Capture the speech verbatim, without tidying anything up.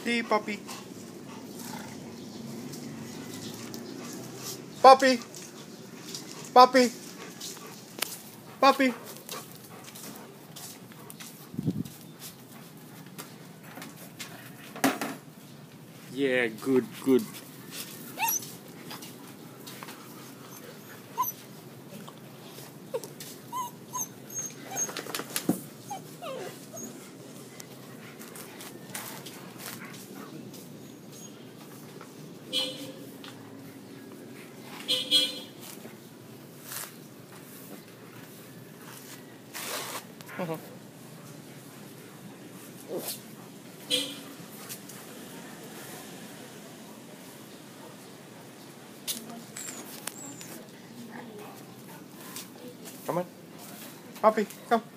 Hey, puppy. Puppy. Puppy. Puppy. Yeah, good, good. Uh-huh. Come on. Puppy, come.